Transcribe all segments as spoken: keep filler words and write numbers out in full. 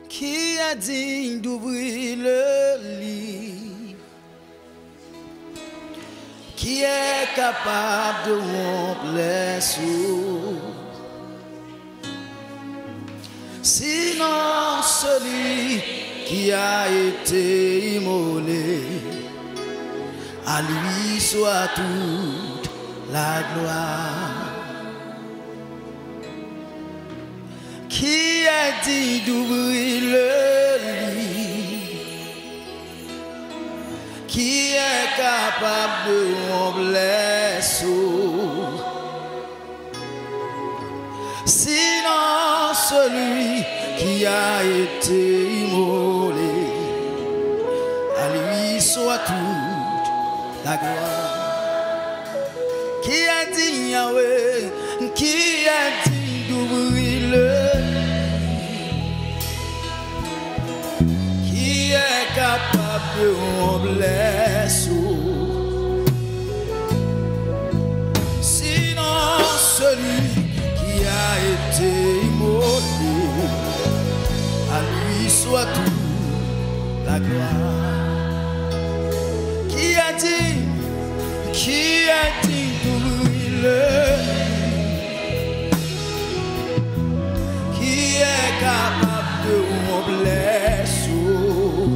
Qui a dit d'ouvrir le livre? Qui est capable de rompre les sous? Sinon celui qui a été immolé, à lui soit toute la gloire. Qui a dit d'ouvrir le livre? Qui est capable de rompre les sceaux? Sinon celui qui a été immolé, à lui soit toute la gloire. Qui a dit Yahweh? Qui a dit d'ouvrir le capable de rompre les sceaux? Sinon celui qui a été immolé, à lui soit toute la gloire. Qui a dit, qui a dit d'ouvrir le qui est capable de rompre les sceaux?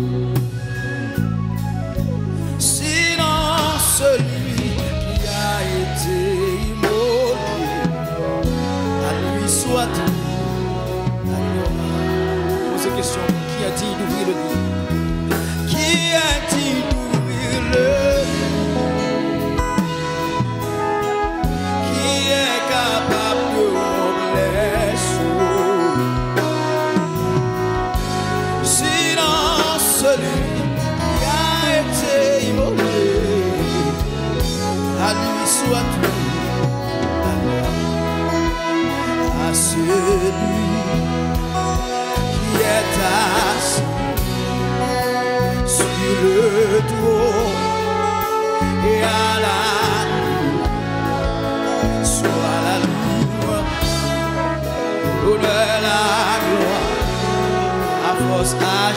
Celui qui a été immolé, à lui soit toute la gloire. Posez question, qui a dit d'ouvrir le livre? Qui a dit d'ouvrir le livre? Qui est capable de rompre les sceaux? Sinon celui qui a été immolé, à lui soit tout la gloire. À celui qui est assis sur le trône et à la soit la louange, l'honneur, la gloire, à force à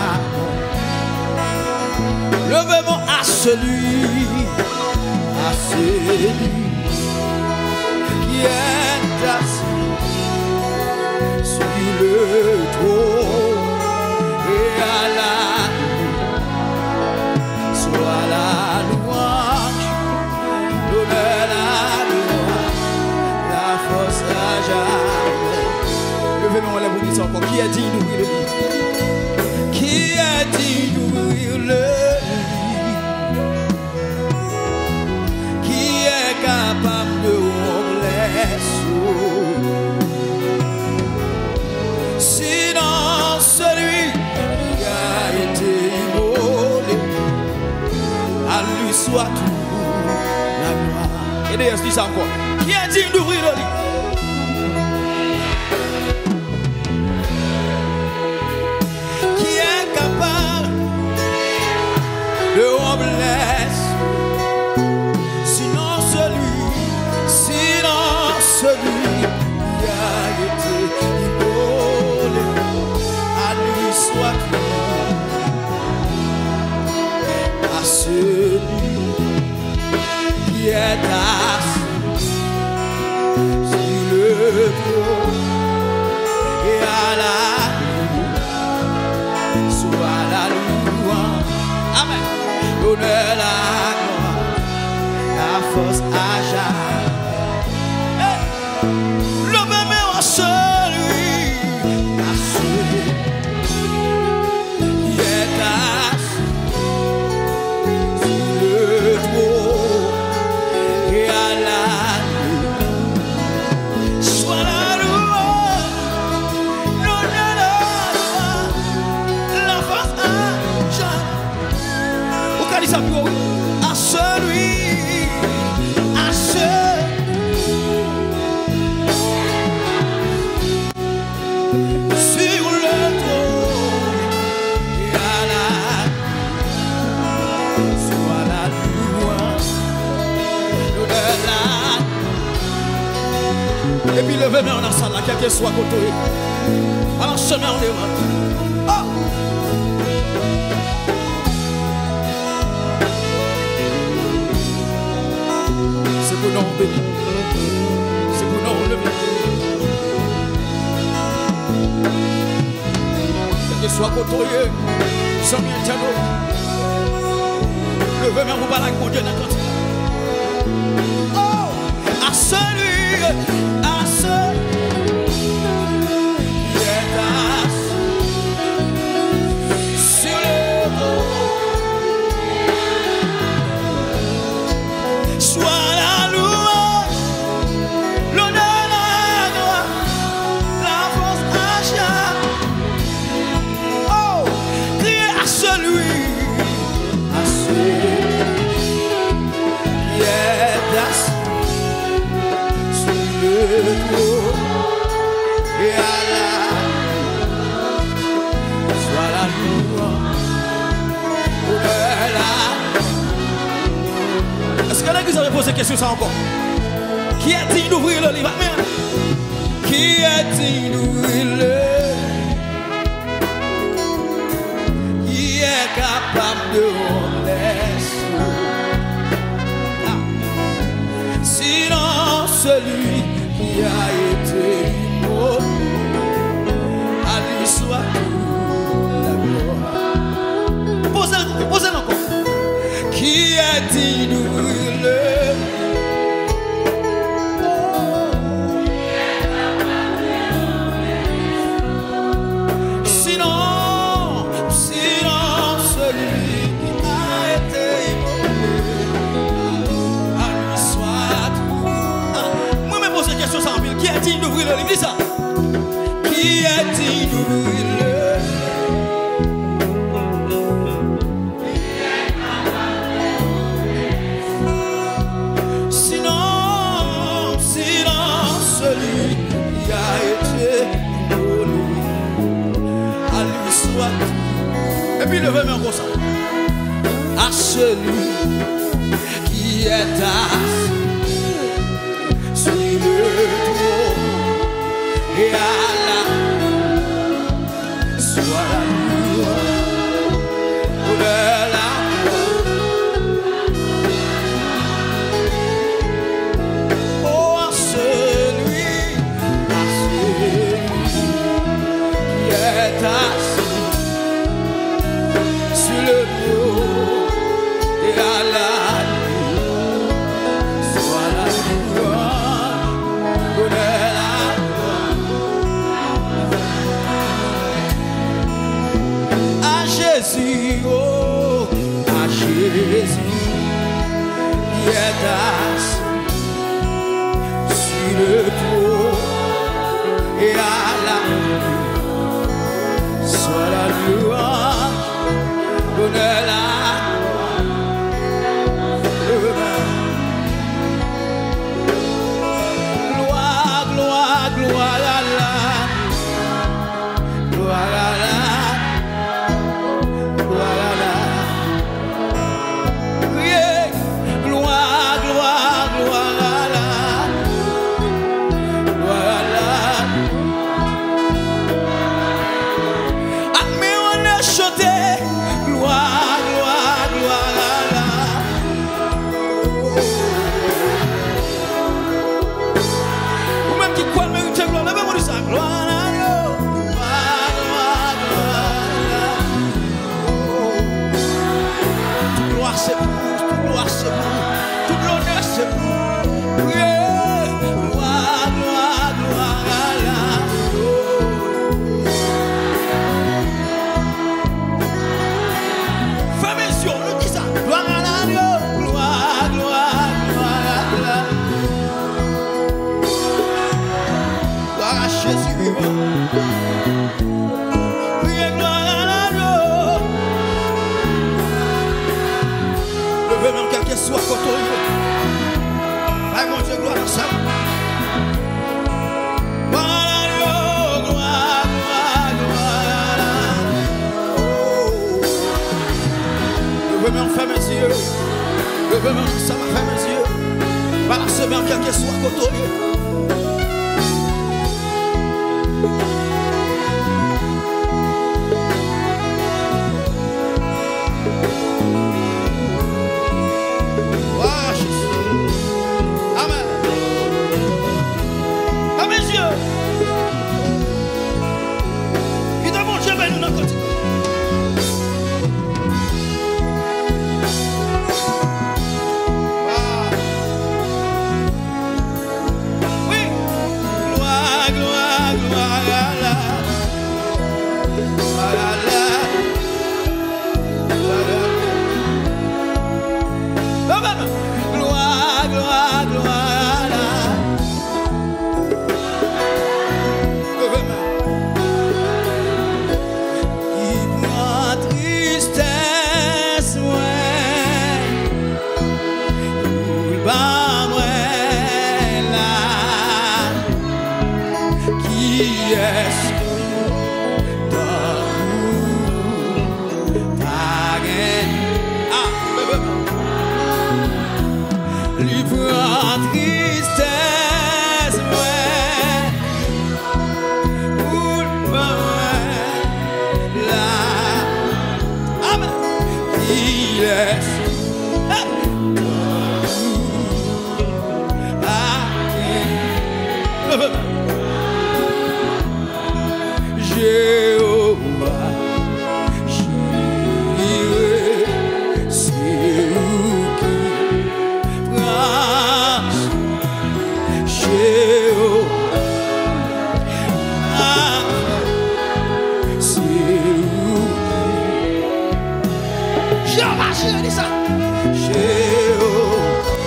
jamais. Levez-moi à celui, à celui qui est assis sur le trône et à la soit la louange, l'honneur, la gloire, la force à jamais. Levez-moi la bouche encore. Qui a dit d'ouvrir le livre? Qui a dit d'ouvrir le livre? Capable de rompre les sceaux? Sinon celui qui a été immolé, à lui soit toute la gloire. Et d'ailleurs, je dis ça encore. Qui a dit d'ouvrir le livre? Qui est capable de rompre les sceaux? Celui qui a été immolé, à lui soit tout. À celui qui est assis sur le trône et à la soit la louange, amen, l'honneur, la gloire, la force à jamais. Levez-moi à celui, à celui qui est assis sur le trône et à la soit la Et puis levez-moi en ensemble, quel que soit côté. Alors chemin en devant. Oh! C'est pour nous bénir. C'est pour nous lever. Quel que soit côté, sans bien dialogue. Levez-moi pour parler avec mon Dieu dans le cantique. Oh! À celui, à celui qui est assis sur le trône, soit la louange, l'honneur, la gloire, la force à jamais. Oh, criez à celui, à celui qui est assis sur le trône, et à la soit la louange, l'honneur, la. Est-ce que l'église avait posé question ça encore? Qui est digne d'ouvrir le livre? Amen. Qui est digne d'ouvrir le livre? Qui est capable de rendre les cieux? Ah. Sinon celui qui a été immolé, à lui soit toute la gloire. Posez-le, posez-le encore. Qui est digne d'ouvrir le sinon, sinon celui qui a été immolé, à lui soit tout. Ah, moi me pose une question sans pile. Qui est digne d'ouvrir le livre? Dis ça. Qui est digne d'ouvrir le et puis levez-moi encore ça. À celui qui est assis sur le trône, et à la soit la louange, l'honneur, la gloire. Oh, à celui, à celui qui est assis le mot et à la soit la louange, l'honneur, la gloire. À Jésus, oh, à Jésus, qui est assis sur le trône, et à la soit la louange, l'honneur, la gloire, gloire, gloire à la, gloire à la, gloire à la, criez, gloire, gloire, gloire à la, gloire à la. Admire, on est chanté. Gloire, gloire, gloire à la. Vous-même qui croyez mériter gloire, levez-moi de ça. Gloire à la. Gloire, gloire, gloire à la. Toute gloire c'est pour, toute gloire c'est pour, toute l'honneur c'est pour. Yeah. Gloire, gloire, gloire à la. Gloire à la gloire, gloire, gloire, gloire à la. Gloire à Jésus vivant. Priez gloire à la gloire. Levez-moi quel que soit côté. Aïe mon Dieu, gloire à ça. Gloire à la gloire, gloire, gloire, gloire à la. Levez-moi en ferme mes yeux. Levez-moi, ça m'a fait mes yeux. Par la semaine, quel que soit côté. levez main. Jéhovah, j'irai, c'est vous qui prends. Jéhovah, c'est vous qui. Jéhovah, j'irai, dis ça. Jéhovah.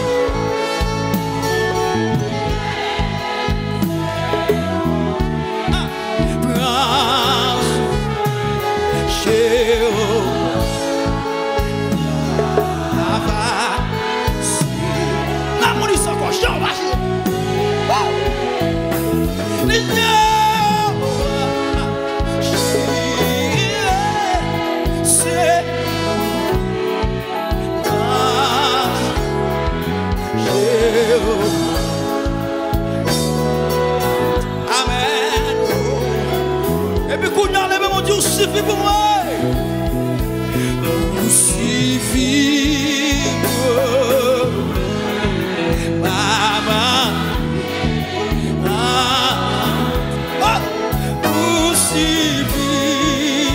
Suffit pour moi. Suffit pour maman. Ah, suffit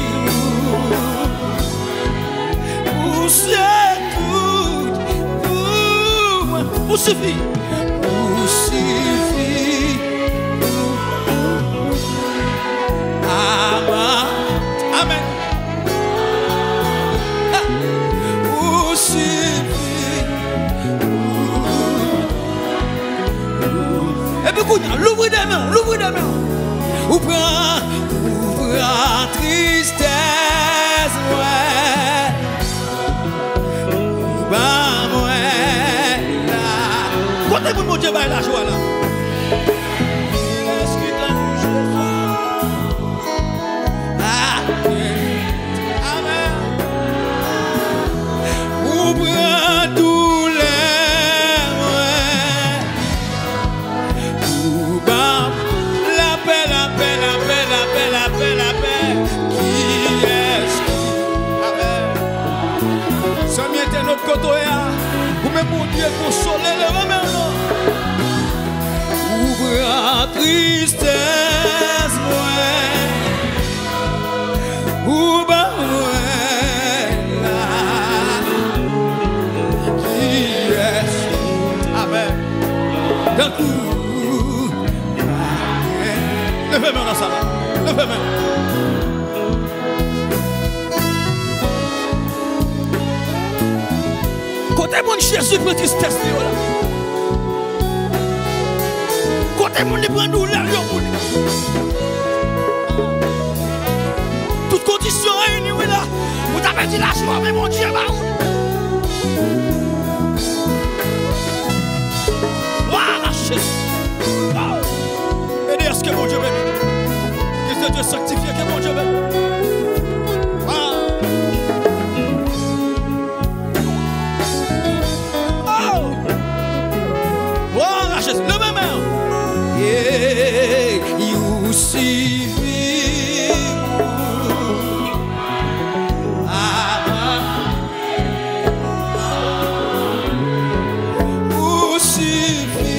pour c'est tout pour moi. Pour suffit. Pour suffit maman. Amen. Et puis, l'ouvre des mains, l'ouvre des mains. Ou prend, ou prend tristesse, ouais. Ou ben, ouais, là. Côté pour mon Dieu, va la joie là. Vous me mon Dieu consoler le remède. Ouvre la tristesse, ouais. Ouvre là. Qui est Amen. D'un coup. Levez-moi dans sa main. Levez-moi. Côté mon Jésus prend tristesse là. Côté mon li prend douleur yo pour lui. Toute condition réunie là. Vous t'avez dit la joie mais mon Dieu va où? Voilà Jésus. Et est-ce que mon Dieu béni? Que Dieu sanctifie que mon Dieu béni. Le même heure. Yeah, you see me. You see me.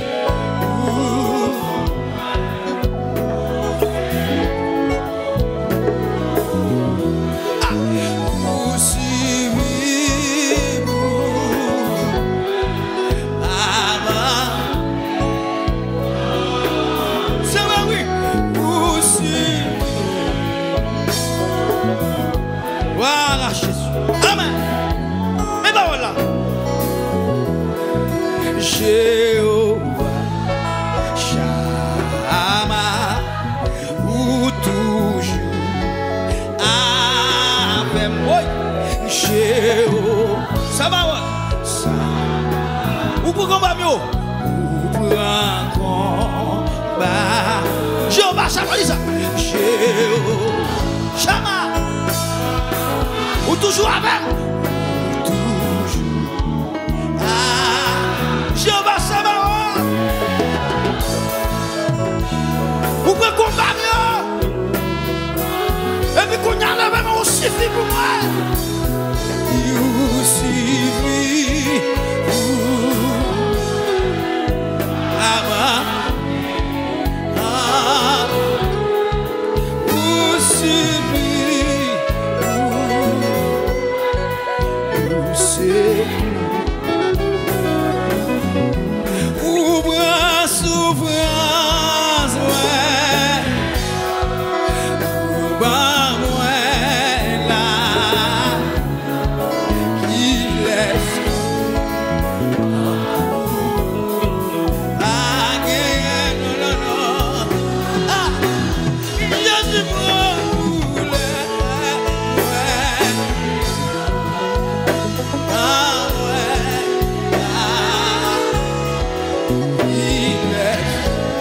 Jéhovah, Shammah, ou toujours avec moi. Jéhovah, ça va, ça. Ou pour combat mieux, ou pour un combat. Jéhovah, Shammah, ça. Jéhovah, Shammah, ou toujours avec. Jéhovah Sabaoth, vous pouvez combattre, et puis qu'on y a même aussi pour moi. You see me, souffrance, ouais. Bah, ouais, là, qui laisse. Ah, yeah, non, non, non. Ah, je suis brûlé, ouais. Ah, ouais, ah, il laisse.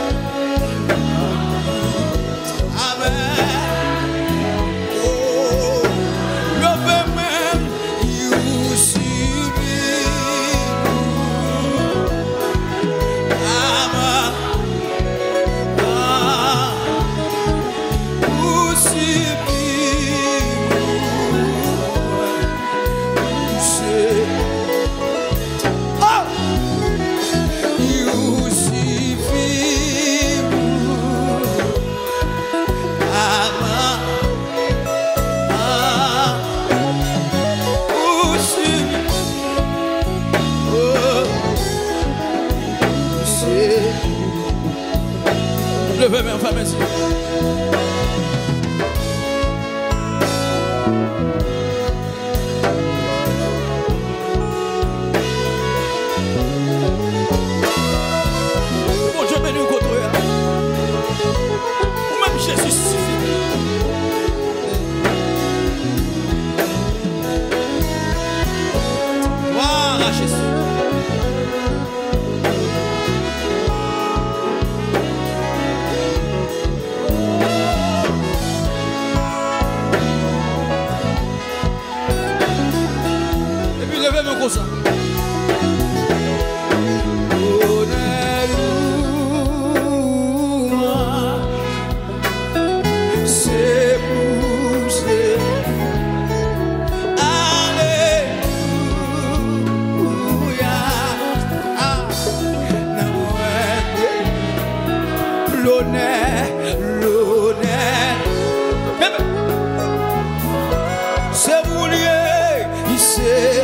Levez mes enfants, merci. Bon Dieu, bénis nous contre eux. Ou même Jésus suffit. Gloire à Jésus. Levez-moi comme ça. C'est poussé. Alléluia. Ah, l'honneur, l'honneur. C'est vous lié, il sait.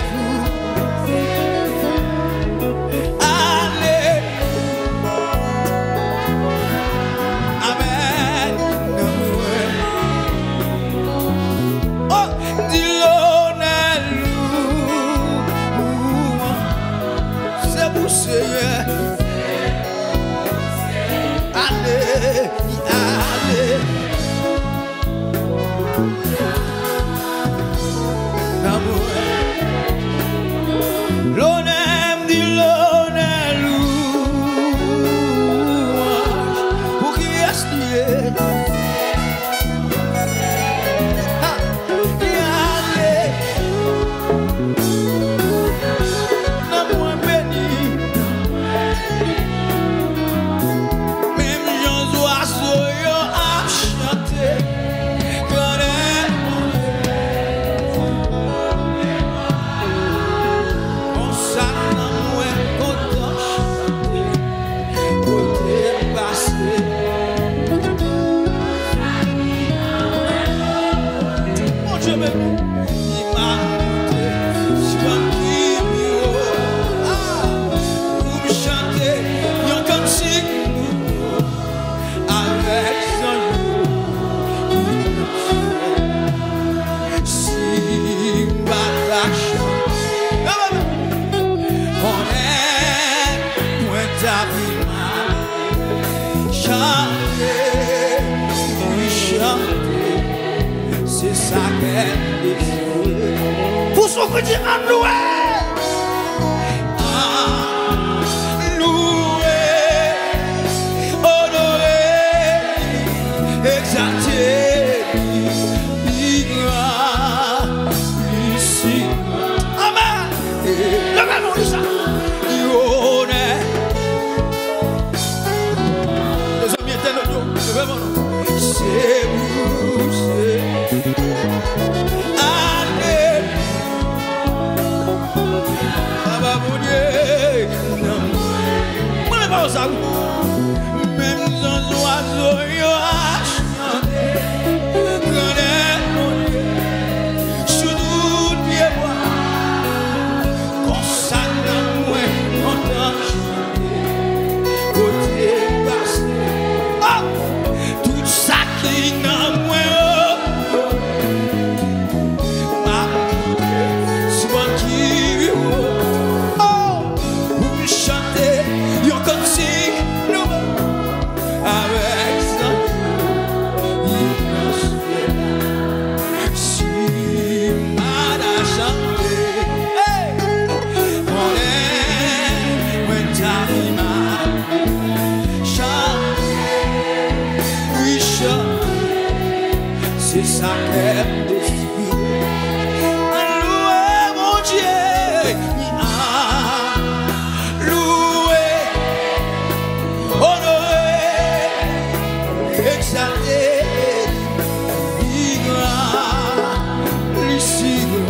C'est ça qu'elle est. Pour son petit âme loué. Ah, loué, honoré, exalté, ira, ici. Amen. Le même nom de ça. Les amis étaient le dos. Le même nom. C'est vous, c'est. Même sans oiseau, yo a chanté. Connaît mon Dieu, sous tout pied bois. Comme ça, dans moi, on t'a chanté. Côté c'est ça qu'elle désire. Louer mon Dieu, ah, louer, honorer, exalter, vivre, l'ici.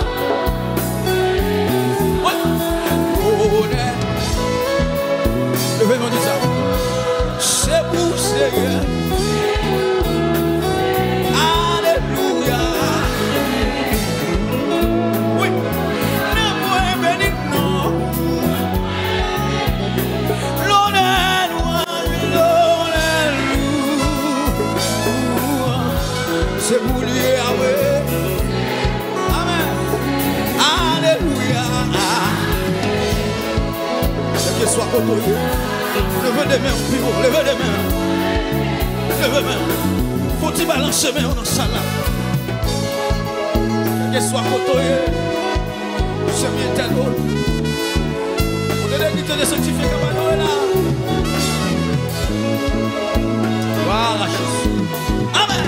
Levez-moi dit ça. C'est pour Seigneur. Alléluia. Oui. Ne moi béni non. L'honneur, l'honneur. C'est pour lui, Yahweh. Amen. Alléluia. Que soit côtoyé. Levez des mains, pivot, levez des mains. Levez des mains. Faut-il balancer mes mains dans ça là? Que soit côtoyé. C'est bien tel autre. Vous devez quitter de sanctifier comme un là. Voilà Jésus. Amen.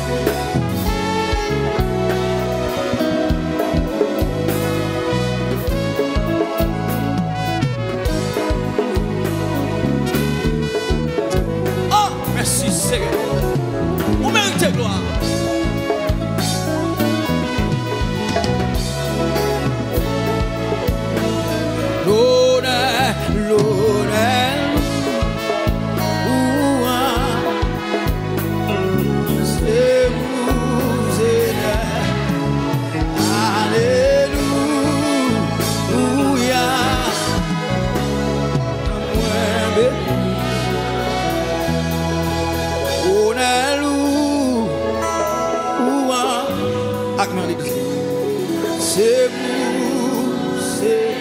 Merci Seigneur. Vous méritez gloire. L'honneur, l'honneur. C'est vous, Seigneur. Alléluia. C'est vous, c'est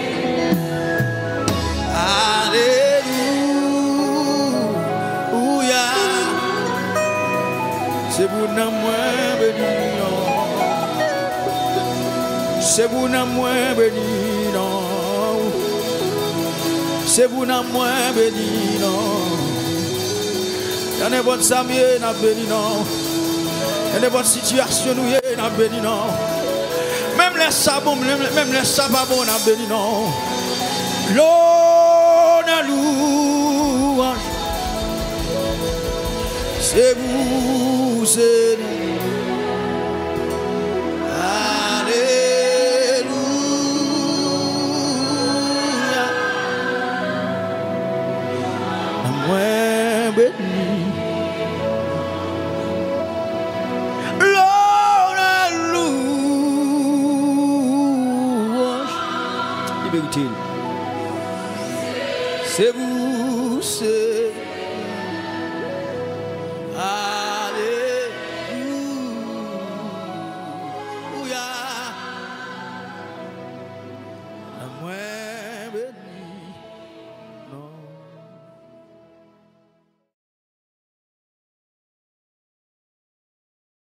Alléluia. C'est vous n'a moins béni non. C'est vous n'a moins béni non. C'est vous n'a moins béni non. Y'en a bonne Samuel n'a béni non. Y'en a bonne situation nous n'a béni non. Même les sabots, même les sabots n'a béni non. L'honneur louange. C'est vous, c'est Alléluia. Moins béni. C'est vous, c'est